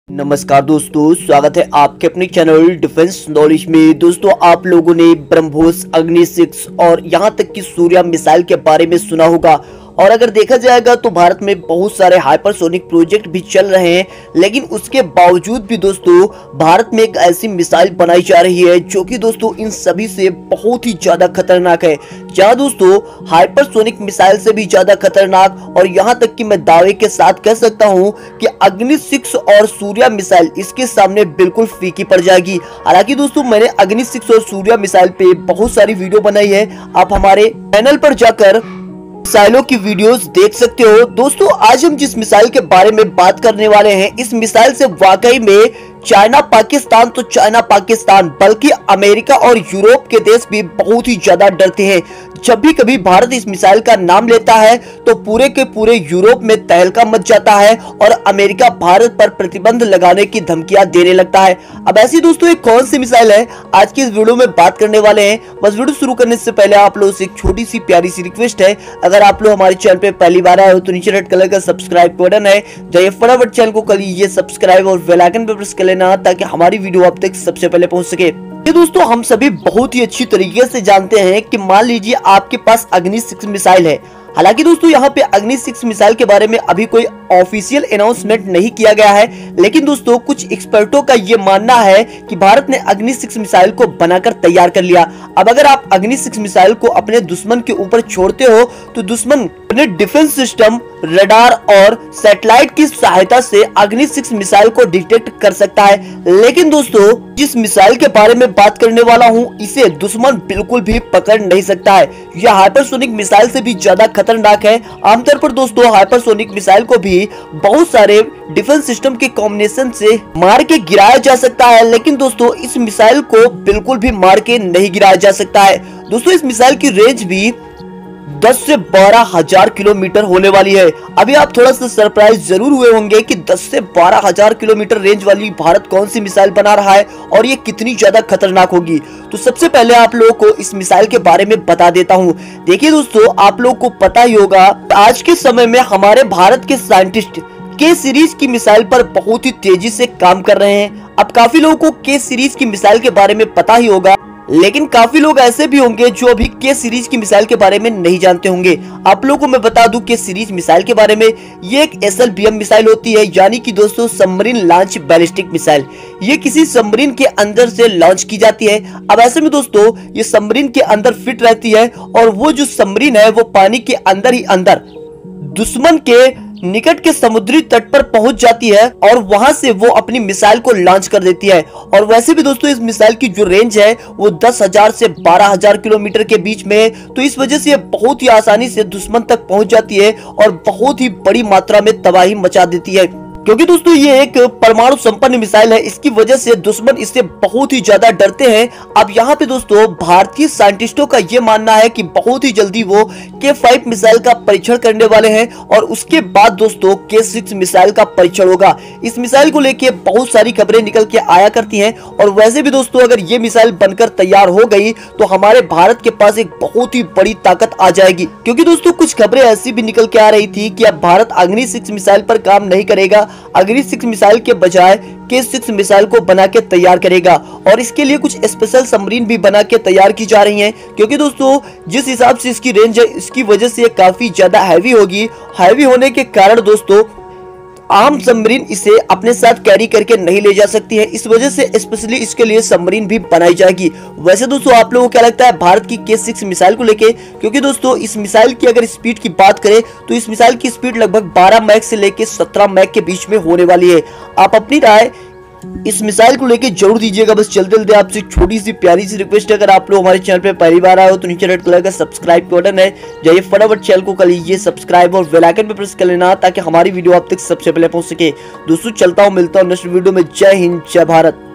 नमस्कार दोस्तों, स्वागत है आपके अपने चैनल डिफेंस नॉलेज में। दोस्तों, आप लोगों ने ब्रह्मोस, अग्नि 6 और यहां तक कि सूर्या मिसाइल के बारे में सुना होगा। और अगर देखा जाएगा तो भारत में बहुत सारे हाइपरसोनिक प्रोजेक्ट भी चल रहे हैं, लेकिन उसके बावजूद भी दोस्तों भारत में एक ऐसी मिसाइल बनाई जा रही है जो कि दोस्तों इन सभी से बहुत ही ज्यादा खतरनाक है। जहां दोस्तों हाइपरसोनिक मिसाइल से भी ज्यादा खतरनाक, और यहां तक कि मैं दावे के साथ कह सकता हूं कि अग्नि 6 और सूर्या मिसाइल इसके सामने बिल्कुल फीकी पड़ जाएगी। हालांकि दोस्तों मैंने अग्नि 6 और सूर्या मिसाइल पे बहुत सारी वीडियो बनाई है, आप हमारे चैनल पर जाकर मिसाइलों की वीडियोस देख सकते हो। दोस्तों, आज हम जिस मिसाइल के बारे में बात करने वाले हैं, इस मिसाइल से वाकई में चाइना पाकिस्तान तो चाइना पाकिस्तान बल्कि अमेरिका और यूरोप के देश भी बहुत ही ज्यादा डरते हैं। जब भी कभी भारत इस मिसाइल का नाम लेता है तो पूरे के पूरे यूरोप में तहलका मच जाता है और अमेरिका भारत पर प्रतिबंध लगाने की धमकियां देने लगता है। अब ऐसी दोस्तों एक कौन सी मिसाइल है, आज की इस वीडियो में बात करने वाले हैं। बस वीडियो शुरू करने से पहले आप लोगों से एक छोटी सी प्यारी सी रिक्वेस्ट है, अगर आप लोग हमारे चैनल पे पहली बार आए हो तो नीचे रेड कलर का सब्सक्राइब बटन है, जाइए फटाफट चैनल को कर लीजिए सब्सक्राइब और बेल आइकन पे प्रेस कर लेना ताकि हमारी वीडियो आप तक सबसे पहले पहुंच सके। ये दोस्तों हम सभी बहुत ही अच्छी तरीके से जानते हैं कि मान लीजिए आपके पास अग्नि 6 मिसाइल है। हालांकि दोस्तों यहाँ पे अग्नि 6 मिसाइल के बारे में अभी कोई ऑफिशियल अनाउंसमेंट नहीं किया गया है, लेकिन दोस्तों कुछ एक्सपर्टों का ये मानना है कि भारत ने अग्नि 6 मिसाइल को बनाकर तैयार कर लिया। अब अगर आप अग्नि 6 मिसाइल को अपने दुश्मन के ऊपर छोड़ते हो तो दुश्मन अपने डिफेंस सिस्टम, रडार और सैटेलाइट की सहायता से अग्नि 6 मिसाइल को डिटेक्ट कर सकता है। लेकिन दोस्तों जिस मिसाइल के बारे में बात करने वाला हूँ, इसे दुश्मन बिल्कुल भी पकड़ नहीं सकता है। यह हाइपरसोनिक मिसाइल से भी ज्यादा खतरनाक है। आमतौर पर दोस्तों हाइपरसोनिक मिसाइल को भी बहुत सारे डिफेंस सिस्टम के कॉम्बिनेशन से मार के गिराया जा सकता है, लेकिन दोस्तों इस मिसाइल को बिल्कुल भी मार के नहीं गिराया जा सकता है। दोस्तों इस मिसाइल की रेंज भी 10 से 12,000 किलोमीटर होने वाली है। अभी आप थोड़ा सा सरप्राइज जरूर हुए होंगे कि 10 से 12,000 किलोमीटर रेंज वाली भारत कौन सी मिसाइल बना रहा है और ये कितनी ज्यादा खतरनाक होगी। तो सबसे पहले आप लोगों को इस मिसाइल के बारे में बता देता हूँ। देखिए दोस्तों, आप लोगों को पता ही होगा आज के समय में हमारे भारत के साइंटिस्ट के सीरीज की मिसाइल पर बहुत ही तेजी से काम कर रहे हैं। अब काफी लोगों को के सीरीज की मिसाइल के बारे में पता ही होगा, लेकिन काफी लोग ऐसे भी होंगे जो अभी के सीरीज की मिसाइल के बारे में नहीं जानते होंगे। आप लोगों को मैं बता दूं के सीरीज मिसाइल के बारे में, ये एक SLBM मिसाइल होती है, यानी कि दोस्तों सबमरीन लॉन्च बैलिस्टिक मिसाइल। ये किसी सबमरीन के अंदर से लॉन्च की जाती है। अब ऐसे में दोस्तों ये सबमरीन के अंदर फिट रहती है और वो जो सबमरीन है वो पानी के अंदर ही अंदर दुश्मन के निकट के समुद्री तट पर पहुंच जाती है और वहां से वो अपनी मिसाइल को लॉन्च कर देती है। और वैसे भी दोस्तों इस मिसाइल की जो रेंज है वो 10,000 से 12,000 किलोमीटर के बीच में है, तो इस वजह से ये बहुत ही आसानी से दुश्मन तक पहुंच जाती है और बहुत ही बड़ी मात्रा में तबाही मचा देती है। क्योंकि दोस्तों ये एक परमाणु संपन्न मिसाइल है, इसकी वजह से दुश्मन इससे बहुत ही ज्यादा डरते हैं। अब यहाँ पे दोस्तों भारतीय साइंटिस्टों का ये मानना है कि बहुत ही जल्दी वो K5 मिसाइल का परीक्षण करने वाले हैं और उसके बाद दोस्तों K6 मिसाइल का परीक्षण होगा। इस मिसाइल को लेके बहुत सारी खबरें निकल के आया करती हैं, और वैसे भी दोस्तों अगर ये मिसाइल बनकर तैयार हो गई तो हमारे भारत के पास एक बहुत ही बड़ी ताकत आ जाएगी। क्योंकि दोस्तों कुछ खबरें ऐसी भी निकल के आ रही थी कि अब भारत अग्नि 6 मिसाइल पर काम नहीं करेगा, अग्नि 6 मिसाइल के बजाय K6 मिसाइल को बना के तैयार करेगा। और इसके लिए कुछ स्पेशल सबमरीन भी बना के तैयार की जा रही हैं, क्योंकि दोस्तों जिस हिसाब से इसकी रेंज है इसकी वजह से ये काफी ज्यादा हैवी होगी। हैवी होने के कारण दोस्तों आम सबमरीन इसे अपने साथ कैरी करके नहीं ले जा सकती है, इस वजह से स्पेशली इसके लिए सबमरीन भी बनाई जाएगी। वैसे दोस्तों आप लोगों को क्या लगता है भारत की K6 मिसाइल को लेके? क्योंकि दोस्तों इस मिसाइल की अगर स्पीड की बात करें तो इस मिसाइल की स्पीड लगभग 12 मैक से लेके 17 मैक के बीच में होने वाली है। आप अपनी राय इस मिसाइल को लेके जरूर दीजिएगा। बस चलते चलते आपसे छोटी सी प्यारी सी रिक्वेस्ट है, अगर आप लोग हमारे चैनल पे पहली बार आए हो तो नीचे रेड कलर का सब्सक्राइब बटन है, जाइए फटाफट चैनल को कर लीजिए सब्सक्राइब और बेल आइकन पे प्रेस कर लेना ताकि हमारी वीडियो आप तक सबसे पहले पहुंच सके। दोस्तों चलता हूं, मिलता हूं नेक्स्ट वीडियो में। जय हिंद, जय भारत।